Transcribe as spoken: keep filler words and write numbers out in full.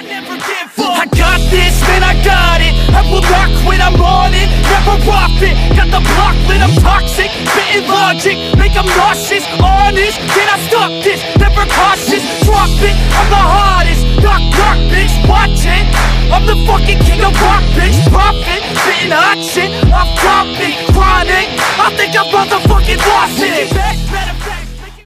I never give up. I got this, man, I got it. I will not quit, I'm on it. Never off it. Got the block lit, I'm toxic. Spitting logic, make them nauseous. Honest, can I stop this? Never cautious.